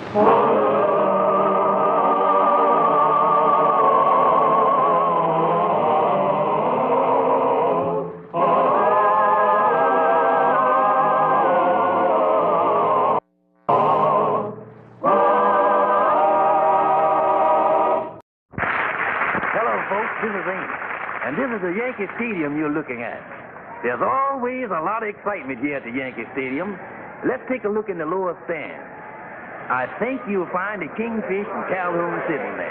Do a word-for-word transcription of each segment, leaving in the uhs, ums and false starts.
Yankee Stadium you're looking at. There's always a lot of excitement here at the Yankee Stadium. Let's take a look in the lower stand. I think you'll find the Kingfish and Calhoun sitting there.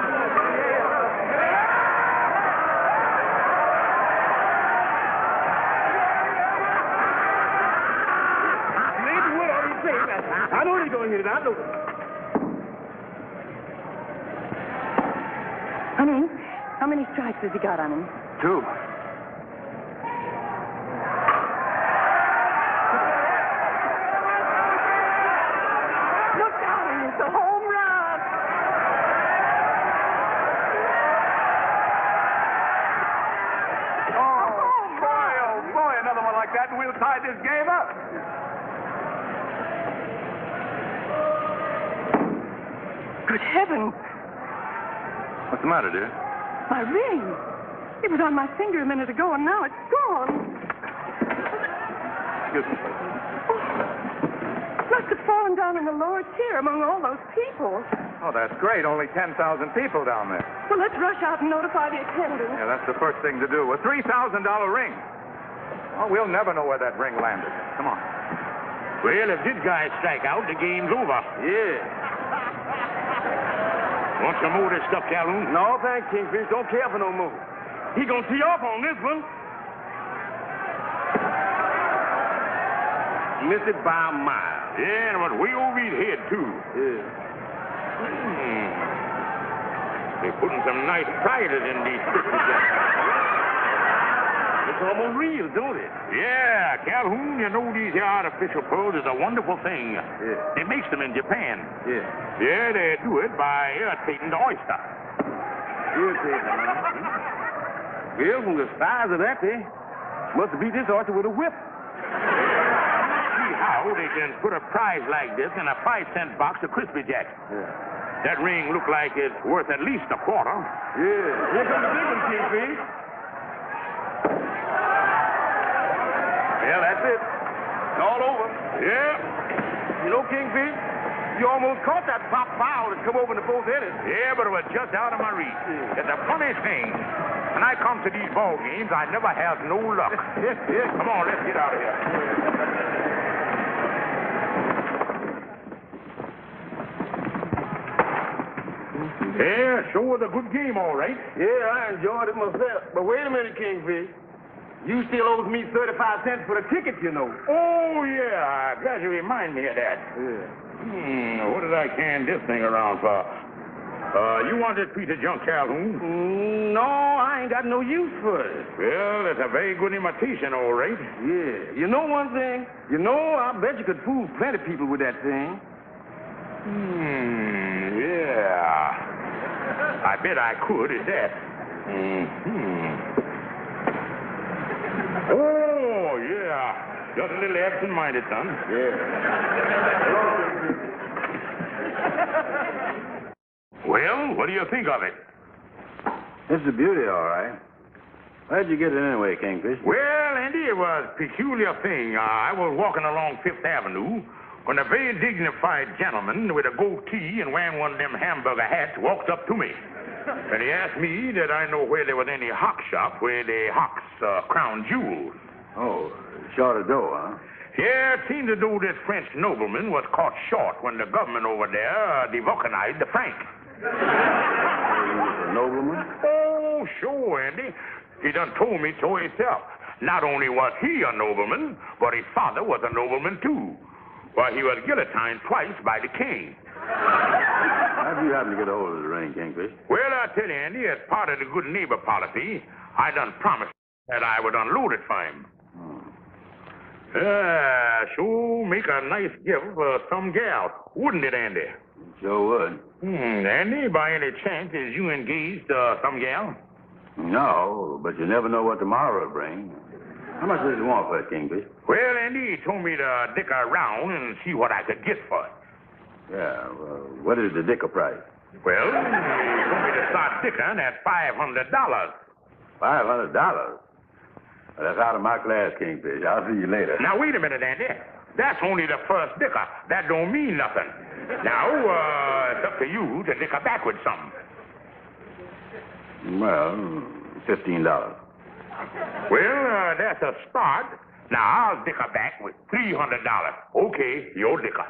I know he's going to hit it. I know. Honey, how many strikes has he got on him? Two. Look out, it's a home run. Oh, boy, oh, boy, another one like that, and we'll tie this game up. Good heavens. What's the matter, dear? My ring. It was on my finger a minute ago, and now it's gone. Excuse me, please. Oh, must have fallen down in the lower tier among all those people. Oh, that's great. Only ten thousand people down there. Well, let's rush out and notify the attendants. Yeah, that's the first thing to do. A three thousand dollar ring. Oh, we'll never know where that ring landed. Come on. Well, if this guy strike out, the game's over. Yeah. Want some more of this stuff, Calhoun? No, thanks, Kingfish. Don't care for no more. He gonna tee off on this one. Missed it by a mile. Yeah, and it was way over his head, too. Yeah. Hmm. They're putting some nice prizes in these pictures. It's almost real, don't it? Yeah, Calhoun, you know these here artificial pearls is a wonderful thing. Yeah. They makes them in Japan. Yeah. Yeah, they do it by irritating the oyster. Irritating, huh? Well, from the size of that, they must have beat this oyster with a whip. See how they can put a prize like this in a five-cent box of Crispy Jacks. Yeah. That ring look like it's worth at least a quarter. Yeah. Here comes the big one, Kingfish. Well, that's it. It's all over. Yeah. You know, Kingfish, you almost caught that pop foul that come over in the fourth inning. Yeah, but it was just out of my reach. Yeah. It's a funny thing. When I come to these ball games, I never have no luck. Yes, yes. Come on, let's get out of here. Yeah, sure was a good game, all right. Yeah, I enjoyed it myself. But wait a minute, Kingfish. You still owes me thirty-five cents for the ticket, you know. Oh, yeah. Glad you remind me of that. Yeah. Hmm, what did I can this thing around for? Uh, you want this piece of junk, Calhoun? Mm, no, I ain't got no use for it. Well, it's a very good imitation, all right. Yeah. You know one thing? You know, I bet you could fool plenty of people with that thing. Hmm, yeah. I bet I could at that. Hmm. Oh, yeah. Just a little absent-minded, son. Yeah. Well, what do you think of it? It's a beauty, all right. Where'd you get it anyway, Kingfish? Well, Andy, it was a peculiar thing. Uh, I was walking along Fifth Avenue when a very dignified gentleman with a goatee and wearing one of them hamburger hats walked up to me. And he asked me that I know where there was any hock shop where they hawks uh, crown jewels. Oh, short of dough, huh? Yeah, it seemed as though this French nobleman was caught short when the government over there uh, devulcanized the franc. He was a nobleman? Oh, sure, Andy. He done told me so himself. Not only was he a nobleman, but his father was a nobleman, too. Why, he was guillotined twice by the king. How'd you happen to get a hold of the ring, Kingfish? Well, I tell you, Andy, as part of the good neighbor policy, I done promised that I would unload it for him. Hmm. Uh, sure make a nice gift for some gal, wouldn't it, Andy? Sure would. Hmm, Andy, by any chance, is you engaged to uh, some gal? No, but you never know what tomorrow will bring. How much does you want for it, Kingfish? Well, Andy, he told me to dick around and see what I could get for it. Yeah, well, what is the dicker price? Well, you want me to start dicking at five hundred dollars. Five hundred dollars? That's out of my class, Kingfish. I'll see you later. Now, wait a minute, Andy. That's only the first dicker. That don't mean nothing. Now, uh, it's up to you to dicker back with something. Well, fifteen dollars. Well, uh, that's a start. Now, I'll dicker back with three hundred dollars. Okay, your dicker.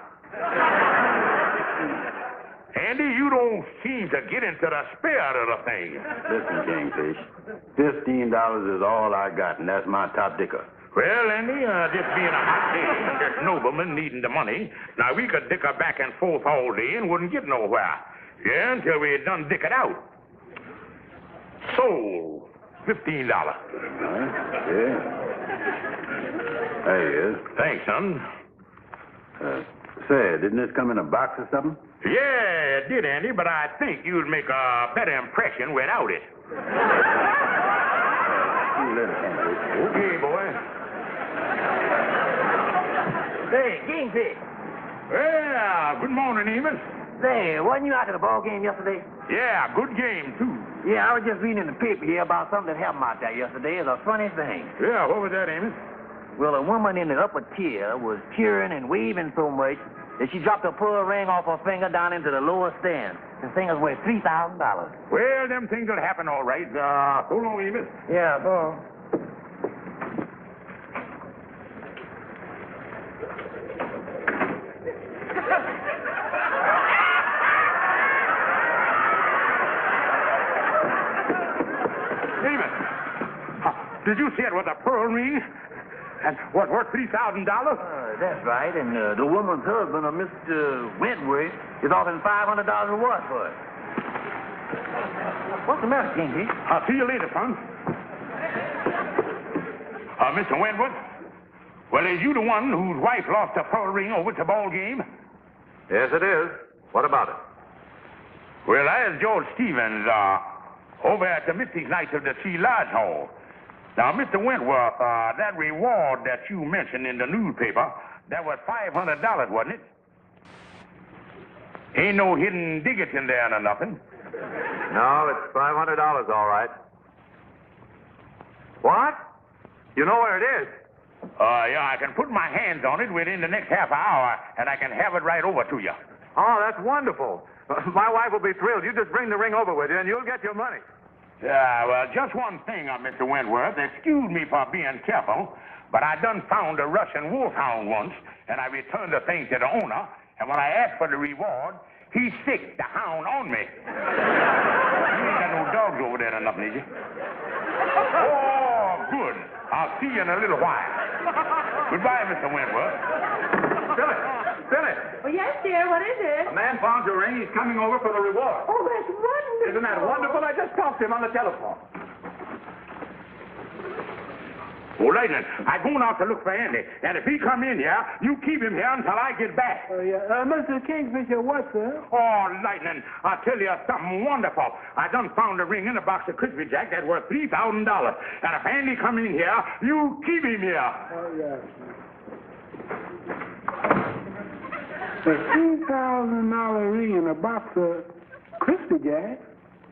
Andy, you don't seem to get into the spirit of the thing. Listen, Kingfish, fifteen dollars is all I got, and that's my top dicker. Well, Andy, uh, this being a hot day, this nobleman needing the money, now we could dicker back and forth all day and wouldn't get nowhere. Yeah, until we had done dickered out. Sold. Fifteen dollars. Huh? Yeah. There he is. Thanks, son. Uh, say, didn't this come in a box or something? Yeah, it did, Andy, but I think you'd make a better impression without it. See you later, Kingfish. Okay, boy. Say, Kingfish. Well, good morning, Amos. Say, wasn't you out at the ball game yesterday? Yeah, good game, too. Yeah, I was just reading in the paper here about something that happened out there yesterday. It's a funny thing. Yeah, what was that, Amos? Well, a woman in the upper tier was cheering and waving so much that she dropped her pearl ring off her finger down into the lower stand. The thing is worth three thousand dollars. Well, them things will happen all right. Uh, so long, Amos. Yeah, so... Amos, uh, did you say it was a pearl ring? And what, worth three thousand dollars? Uh, that's right, and uh, the woman's husband, uh, Mister Wentworth, is offering five hundred dollars reward for it. What's the matter, Kingfish? I'll see you later, son. Uh, Mister Wentworth? Well, is you the one whose wife lost her pearl ring over at the ball game? Yes, it is. What about it? Well, there's George Stevens, uh, over at the Misty's Nights of the Sea Lodge Hall. Now, Mister Wentworth, uh, that reward that you mentioned in the newspaper, that was five hundred dollars, wasn't it? Ain't no hidden diggits in there or nothing. No, it's five hundred dollars, all right. What? You know where it is? Uh, yeah, I can put my hands on it within the next half hour, and I can have it right over to you. Oh, that's wonderful. My wife will be thrilled. You just bring the ring over with you, and you'll get your money. Yeah, well, just one thing, uh, Mister Wentworth. Excuse me for being careful, but I done found a Russian wolfhound once, and I returned the thing to the owner, and when I asked for the reward, he sicked the hound on me. You ain't got no dogs over there or nothing, is you? Oh, good. I'll see you in a little while. Goodbye, Mister Wentworth. Billy! Billy! Oh, yes, dear. What is it? A man found your ring. He's coming over for the reward. Oh, that's wonderful. Isn't that wonderful? I just talked to him on the telephone. Well, Lightning, I'm going out to look for Andy, and if he come in here, you keep him here until I get back. Oh, yeah. Uh, Mister Kingfisher, what, sir? Oh, Lightning, I'll tell you something wonderful. I done found a ring in a box of Crispy Jack that's worth three thousand dollars. And if Andy come in here, you keep him here. Oh, yeah. A three thousand dollar ring in a box of Crispy Jack?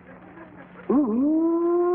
Ooh.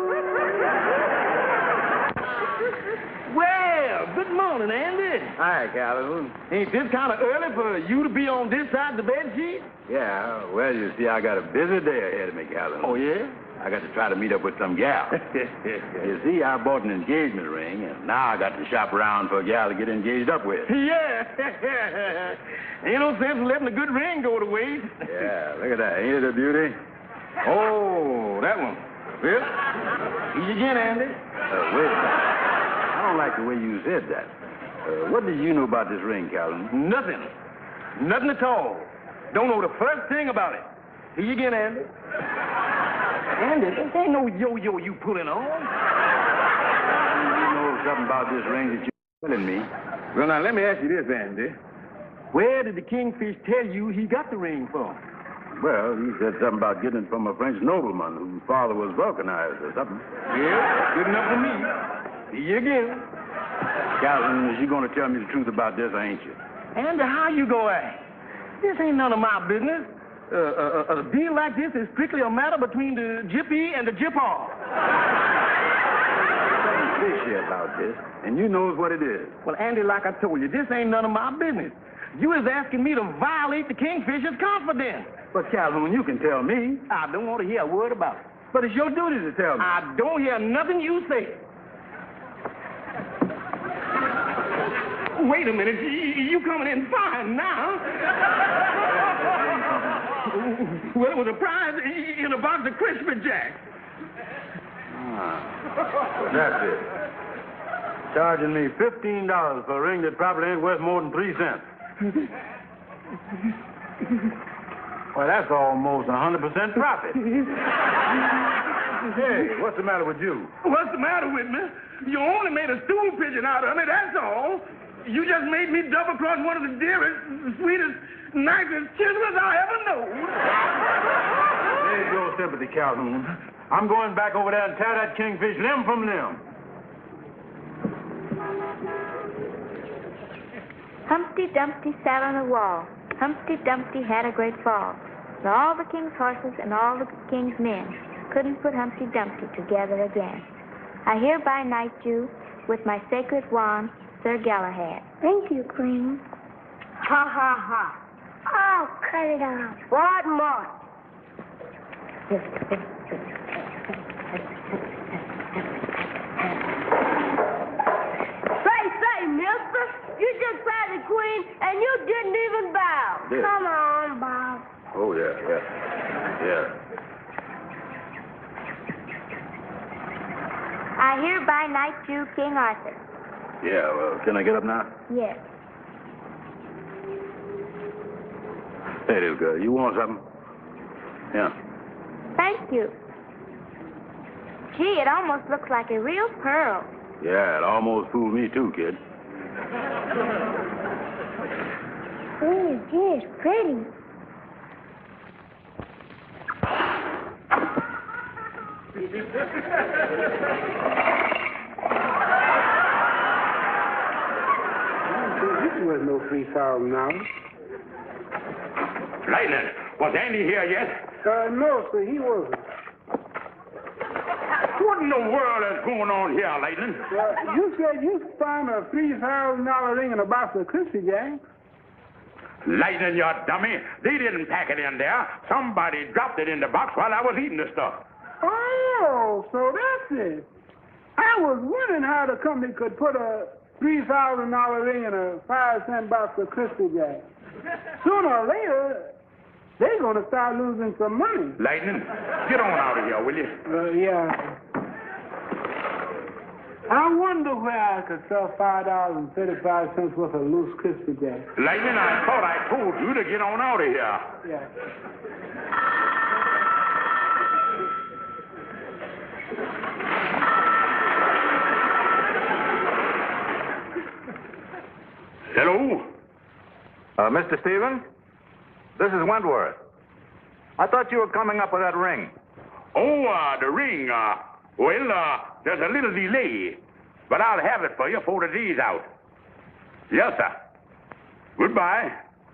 Well, good morning, Andy. Hi, Calhoun. Ain't this kind of early for you to be on this side of the bed sheet? Yeah, well, you see, I got a busy day ahead of me, Calhoun. Oh, yeah? I got to try to meet up with some gal. You see, I bought an engagement ring, and now I got to shop around for a gal to get engaged up with. Yeah. Ain't no sense in letting a good ring go to waste. Yeah, look at that. Ain't it a beauty? Oh, that one. Well, easy again, Andy. Uh, wait a minute. I don't like the way you said that. Uh, what did you know about this ring, Calhoun? Nothing. Nothing at all. Don't know the first thing about it. Here you again, Andy. Andy, this ain't no yo-yo you pulling on. You know something about this ring that you're telling me. Well, now, let me ask you this, Andy. Where did the Kingfish tell you he got the ring from? Well, he said something about getting it from a French nobleman whose father was vulcanized or something. Yeah, good enough for me. Here you again. Calhoun, you're going to tell me the truth about this, ain't you? Andy, how you go act? This ain't none of my business. Uh, a, a, a deal like this is strictly a matter between the Gypsy and the Gypar. Fishy about this, and you knows what it is. Well, Andy, like I told you, this ain't none of my business. You is asking me to violate the Kingfisher's confidence. But Calhoun, you can tell me. I don't want to hear a word about it. But it's your duty to tell me. I don't hear nothing you say. Wait a minute. You, you coming in fine now. Well, it was a prize in a box of Crispy Jacks. Ah, that's it. Charging me fifteen dollars for a ring that probably ain't worth more than three cents. Well, that's almost one hundred percent profit. Hey, what's the matter with you? What's the matter with me? You only made a stool pigeon out of me, that's all. You just made me double-cross one of the dearest, sweetest, nicest children I ever know. There's your sympathy, Calhoun. I'm going back over there and tear that kingfish limb from limb. Humpty Dumpty sat on a wall. Humpty Dumpty had a great fall. And all the king's horses and all the king's men couldn't put Humpty Dumpty together again. I hereby knight you with my sacred wand, Sir Galahad. Thank you, Queen. Ha, ha, ha. Oh, cut it out. What more? Say, say, mister, you just patted the Queen and you didn't even bow. Did. Come on, Bob. Oh, yeah, yeah. Yeah. I hereby knight you King Arthur. Yeah, well, can I get up now? Yes. Hey, little girl, you want something? Yeah. Thank you. Gee, it almost looks like a real pearl. Yeah, it almost fooled me too, kid. Oh, gee, it's pretty. This was no three thousand dollars. Lightning, was Andy here yet? Uh, no, sir, he wasn't. What in the world is going on here, Lightning? Uh, you said you found a three thousand dollar ring in a box of Crispy Jacks. Lightning, you dummy. They didn't pack it in there. Somebody dropped it in the box while I was eating the stuff. Oh, so that's it. I was wondering how the company could put a three thousand dollar ring in a five cent box of Crispy Jacks. Sooner or later, they're going to start losing some money. Lightning, get on out of here, will you? Uh, yeah. I wonder where I could sell five dollars and thirty-five cents worth of loose Crispy Jacks. Lightning, I thought I told you to get on out of here. Yeah. Hello? Uh, Mister Stevens? This is Wentworth. I thought you were coming up with that ring. Oh, uh, the ring, uh, well, uh, there's a little delay, but I'll have it for you before the day's out. Yes, sir. Goodbye.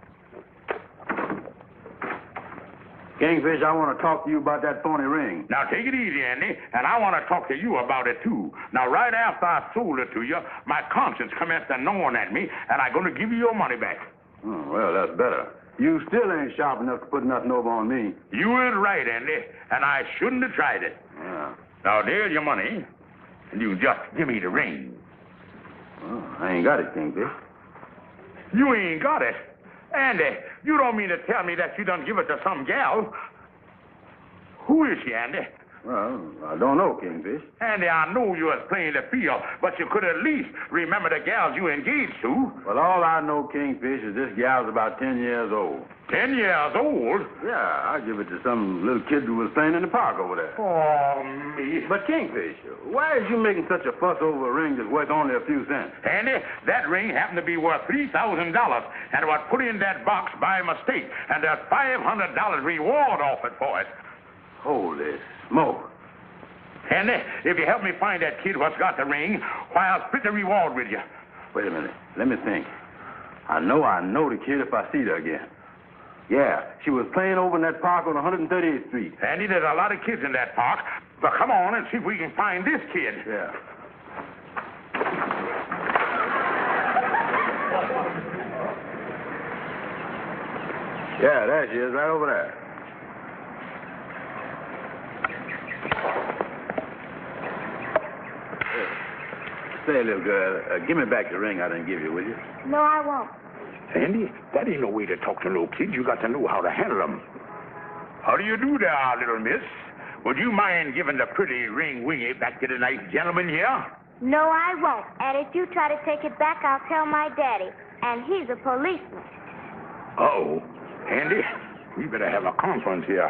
Kingfish, I want to talk to you about that phony ring. Now, take it easy, Andy, and I want to talk to you about it, too. Now, right after I sold it to you, my conscience commenced a gnawing at me, and I'm going to give you your money back. Oh, well, that's better. You still ain't sharp enough to put nothing over on me. You is right, Andy, and I shouldn't have tried it. Yeah. Now, there's your money, and you just give me the ring. Well, I ain't got it, Kingfish. You ain't got it? Andy, you don't mean to tell me that you done give it to some gal? Who is she, Andy? Well, I don't know, Kingfish. Andy, I know you was playing the field, but you could at least remember the gals you engaged to. Well, all I know, Kingfish, is this gal's about ten years old. Ten years old? Yeah, I give it to some little kid who was playing in the park over there. Oh, me. But, Kingfish, why is you making such a fuss over a ring that's worth only a few cents? Andy, that ring happened to be worth three thousand dollars, and it was put in that box by mistake, and there's five hundred dollars reward offered for it. Holy smoke. Andy, if you help me find that kid what's got the ring, why, I'll split the reward with you. Wait a minute. Let me think. I know I know the kid if I see her again. Yeah, she was playing over in that park on one hundred thirty-eighth Street. Andy, there's a lot of kids in that park. But come on and see if we can find this kid. Yeah. Yeah, there she is, right over there. Say, little girl, uh, give me back the ring I didn't give you, will you? No, I won't. Andy, that ain't no way to talk to little kids. You got to know how to handle them. How do you do there, little miss? Would you mind giving the pretty ring wingy back to the nice gentleman here? No, I won't. And if you try to take it back, I'll tell my daddy. And he's a policeman. Uh-oh. Andy, we better have a conference here.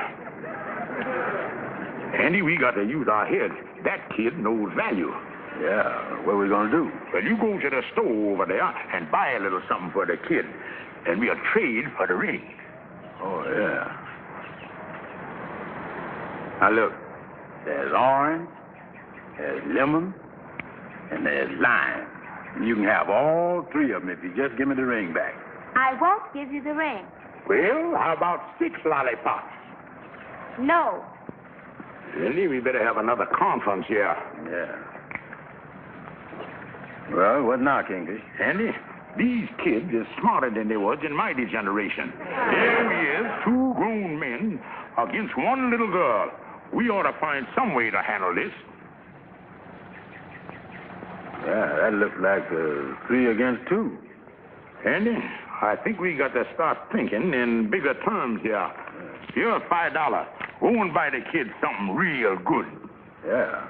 Andy, we got to use our heads. That kid knows value. Yeah, what are we going to do? Well, you go to the store over there and buy a little something for the kid, and we'll trade for the ring. Oh, yeah. Now, look, there's orange, there's lemon, and there's lime. You can have all three of them if you just give me the ring back. I won't give you the ring. Well, how about six lollipops? No. Andy, we better have another conference here. Yeah. Well, what now, Kingfish? Andy, these kids is smarter than they was in my generation. Here we is, two grown men against one little girl. We ought to find some way to handle this. Yeah, that looks like uh, three against two. Andy, I think we got to start thinking in bigger terms here. Here's five dollars. Go and buy the kids something real good. Yeah.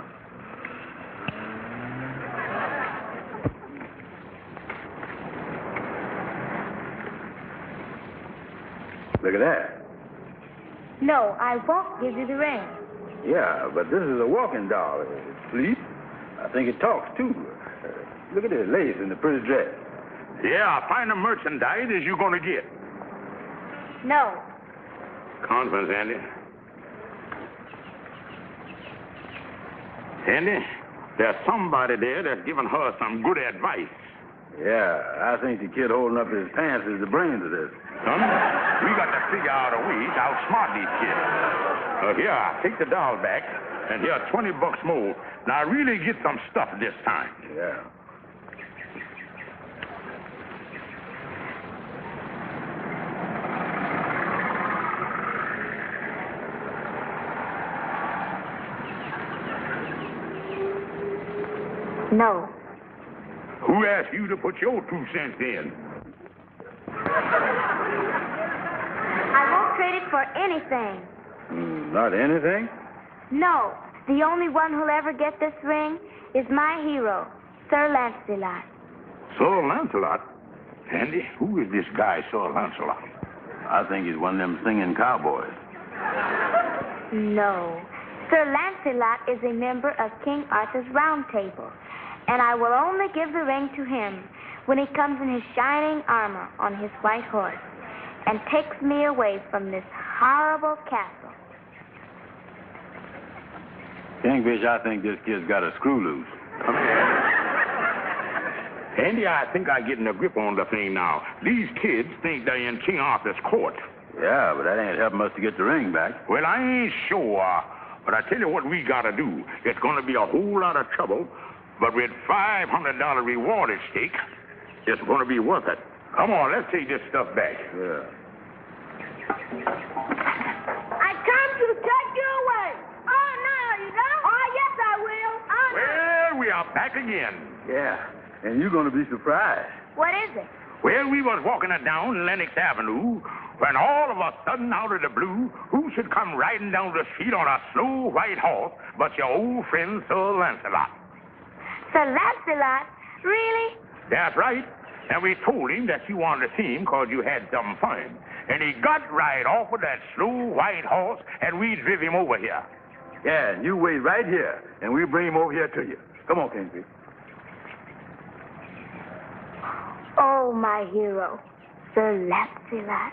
Look at that. No, I won't give you the ring. Yeah, but this is a walking doll. It sleeps. I think it talks, too. Uh, look at this lace in the pretty dress. Yeah, find the merchandise as you're going to get. No. Conference, Andy. Andy, there's somebody there that's giving her some good advice. Yeah, I think the kid holding up his pants is the brains of this. Son, we got to figure out a way to outsmart these kids. Uh, here, take the doll back, and here, twenty bucks more. Now, really get some stuff this time. Yeah. No. Who asked you to put your two cents in? I won't trade it for anything. Mm, not anything? No. The only one who'll ever get this ring is my hero, Sir Lancelot. Sir Lancelot? Andy, who is this guy, Sir Lancelot? I think he's one of them singing cowboys. No. Sir Lancelot is a member of King Arthur's Round Table, and I will only give the ring to him when he comes in his shining armor on his white horse and takes me away from this horrible castle. Kingfish, I think this kid's got a screw loose. Come here. Andy, I think I'm getting a grip on the thing now. These kids think they're in King Arthur's court. Yeah, but that ain't helping us to get the ring back. Well, I ain't sure, but I tell you what we gotta do. It's gonna be a whole lot of trouble, but with five hundred dollars reward at stake, it's gonna be worth it. Come on, let's take this stuff back. Yeah. I come to take you away. Oh, no, you don't? Oh, yes, I will. Oh, Well, we are back again. Yeah, and you're going to be surprised. What is it? Well, we was walking down Lenox Avenue when all of a sudden, out of the blue, who should come riding down the street on a slow white horse but your old friend Sir Lancelot. Sir Lancelot? Really? That's right. And we told him that you wanted to see him because you had some fun. And he got right off of that slow white horse, and we driv him over here. Yeah, and you wait right here, and we'll bring him over here to you. Come on, Kingfish. Oh, my hero, Sir Lancelot.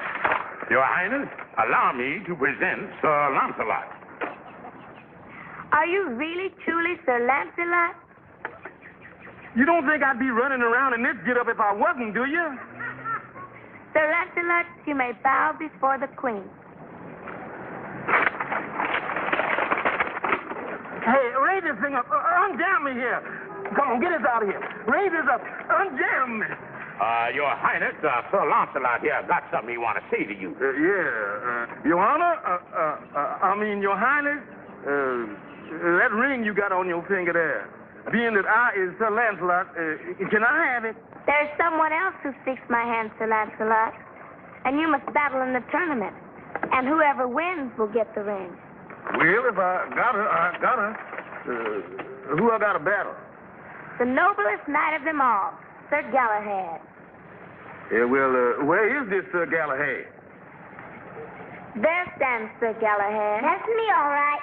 Your Highness, allow me to present Sir Lancelot. Are you really, truly Sir Lancelot? You don't think I'd be running around in this get-up if I wasn't, do you? Sir Lancelot, you may bow before the Queen. Hey, raise this thing up. Uh, unjam me here. Come on, get us out of here. Raise this up. Unjam me. Uh, Your Highness, uh, Sir Lancelot here got something he want to say to you. Uh, yeah. Uh, Your Honor, uh, uh, uh, I mean, Your Highness, uh, that ring you got on your finger there, being that I is Sir Lancelot, uh, can I have it? There's someone else who seeks my hand, Sir Lancelot. And you must battle in the tournament. And whoever wins will get the ring. Well, if I got her, I got her. Uh, who I got to battle? The noblest knight of them all, Sir Galahad. Yeah, well, uh, where is this Sir Galahad? There stands Sir Galahad. That's me, all right.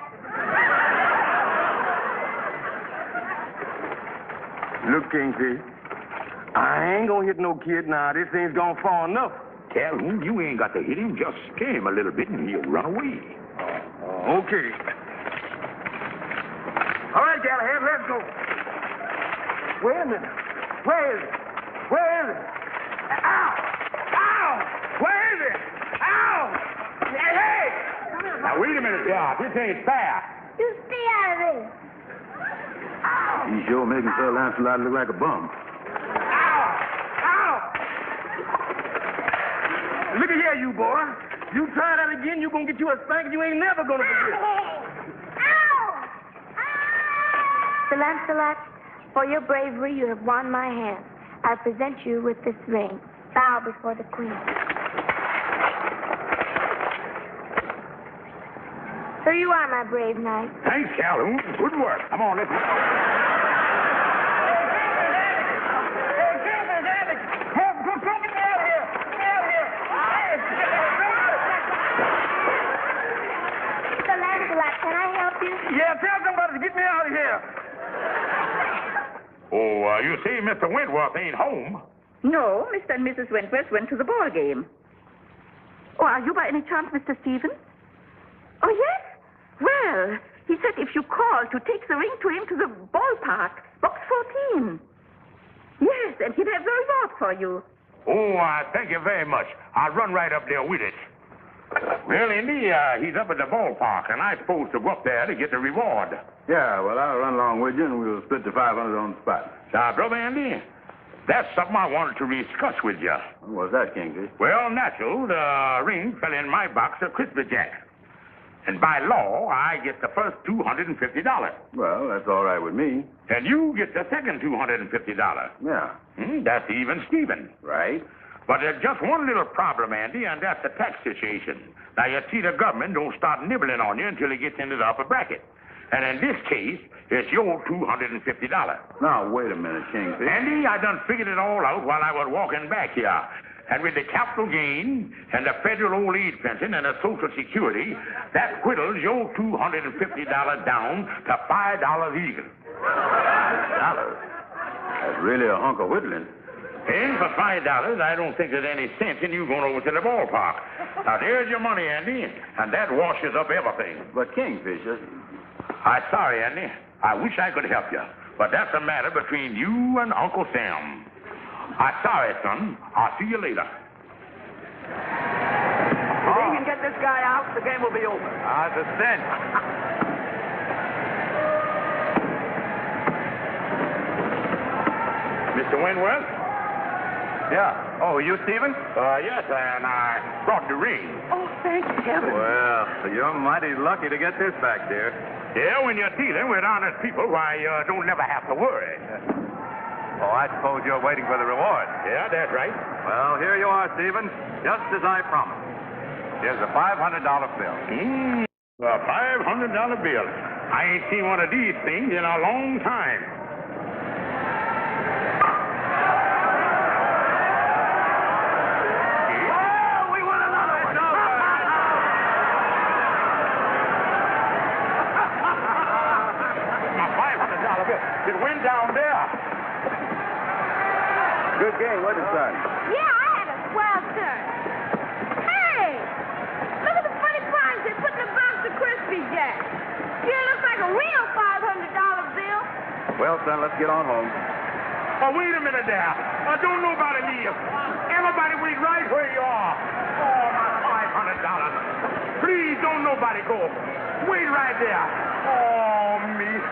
Look, Kingfish, I ain't gonna hit no kid now. This thing's gone far enough. Calhoun, you ain't got to hit him. Just scare him a little bit and he'll run away. Okay. All right, Galahad, let's go. Wait a minute. Where is it? Where is it? Ow! Ow! Where is it? Ow! Hey, hey! Now, wait a minute, yeah. This ain't fair. You stay out of this. He's sure making Sir Lancelot look like a bum. Ow! Ow! Look at here, you boy. You try that again, you're going to get you a spanking you ain't never going to forget. Ow! Sir Lancelot, for your bravery, you have won my hand. I present you with this ring. Bow before the Queen. So you are my brave knight. Thanks, Calhoun. Good work. Come on, let's... Sir Lancelot, can I help you? Yeah, tell somebody to get me out of here. Oh, uh, you see, Mister Wentworth ain't home. No, Mister and Missus Wentworth went to the ball game. Oh, are you by any chance Mister Stevens? Oh, yes? Well, he said if you call to take the ring to him to the ballpark, box fourteen. Yes, and he'd have the reward for you. Oh, uh, thank you very much. I'll run right up there with it. Well, Indy, uh, he's up at the ballpark, and I'm supposed to go up there to get the reward. Yeah, well, I'll run along with you, and we'll split the five hundred on the spot. Now, Brother Andy, that's something I wanted to discuss with you. What's that, Kingfish? Well, natural, the ring fell in my box of Crispy Jack. And by law, I get the first two hundred fifty dollars. Well, that's all right with me. And you get the second two hundred fifty dollars. Yeah. Hmm, that's even Steven. Right. But there's just one little problem, Andy, and that's the tax situation. Now, you see, the government don't start nibbling on you until it gets into the upper bracket. And in this case, it's your two hundred fifty dollars. Now, wait a minute, Kingfish. Andy, I done figured it all out while I was walking back here. And with the capital gain and the federal old age pension and the Social Security, that whittles your two hundred fifty dollars down to five dollars even. Dollars? That's really a hunk of whittling. And for five dollars, I don't think there's any sense in you going over to the ballpark. Now, there's your money, Andy, and that washes up everything. But, Kingfish, uh, I'm sorry, Andy. I wish I could help you, but that's a matter between you and Uncle Sam. I'm sorry, son. I'll see you later. If he can get this guy out, the game will be over. Ah, it's a cinch. Mister Wentworth? Yeah. Oh, you, Stephen? Uh, yes, and I brought the ring. Oh, thank heaven. Well, you're mighty lucky to get this back, dear. Yeah, when you're dealing with honest people, why, you uh, don't never have to worry. Oh, I suppose you're waiting for the reward. Yeah, that's right. Well, here you are, Stephen, just as I promised. Here's a five hundred dollar bill. Mm, a five hundred dollar bill. I ain't seen one of these things in a long time. Oh, we won another one. My five hundred dollar bill. It went down there. Good game, wasn't it, son? Yeah, I had a swell turn. Hey! Look at the funny prize they put in the box of Crispy Jack. Sure looks like a real Well, son, let's get on home. Oh, wait a minute there. Uh, don't nobody leave. Everybody wait right where you are. Oh, my five hundred dollars. Please don't nobody go. Wait right there. Oh, me.